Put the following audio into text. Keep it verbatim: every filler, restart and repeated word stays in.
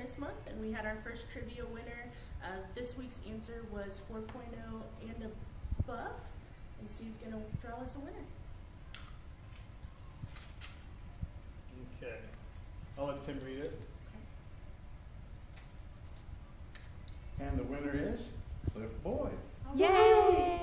this month, and we had our first trivia winner. Uh, this week's answer was four point oh and above, and Steve's going to draw us a winner. Okay. I'll let Tim read it. And the winner is Cliff Boyd. Yay!